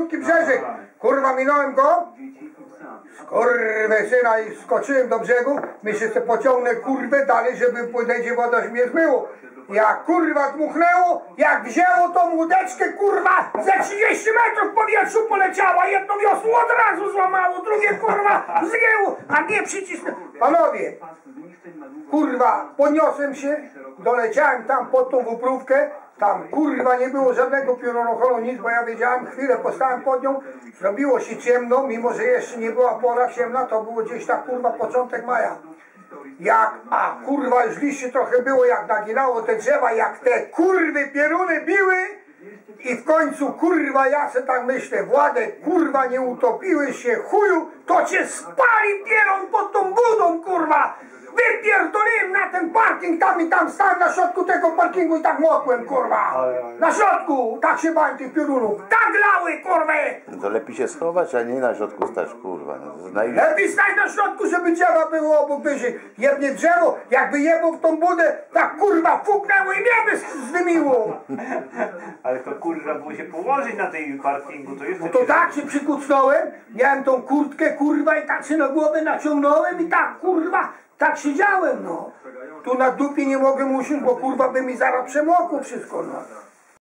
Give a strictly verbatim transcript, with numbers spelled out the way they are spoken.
Brzezek, kurwa, minąłem go, kurwę syna, i skoczyłem do brzegu, myślę, że pociągnę kurwę dalej, żeby podejdzie woda, żeby mnie zmyło. Jak kurwa dmuchnęło, jak wzięło tą łódeczkę, kurwa, ze trzydzieści metrów w powietrzu poleciała, jedno wiosło od razu złamało, drugie kurwa zgięło, a nie przycisnęło. Panowie, kurwa, podniosłem się, doleciałem tam pod tą wuprówkę, tam kurwa nie było żadnego piorunocholu, nic, bo ja wiedziałem, chwilę postałem pod nią, zrobiło się ciemno, mimo że jeszcze nie była pora ciemna, to było gdzieś tak kurwa początek maja. Jak, a kurwa już liście trochę było, jak naginało te drzewa, jak te kurwy pioruny biły i w końcu kurwa ja se tak myślę, Władek, kurwa nie utopiłeś się chuju, to cię spali pieron pod tą budą kurwa. Wypierdoliłem na ten parking tam i tam stałem na środku tego parkingu i tak mokłem, kurwa. Na środku, tak się bałem tych piorunów. Tak lały, kurwa. To lepiej się schować, a nie na środku stać, kurwa. No, lepiej stać na środku, żeby drzewa było obok wyżej. Jebnie drzewo, jakby jebło w tą budę, tak kurwa fuknęło i mnie by zdymiło. Ale to kurwa było się położyć na tej parkingu, to jeszcze... No to tak się przykucnąłem, miałem tą kurtkę, kurwa, i tak się na głowę naciągnąłem i tak, kurwa, tak siedziałem, no. Tu na dupie nie mogłem usiąść, bo kurwa by mi zaraz przemokło wszystko, no.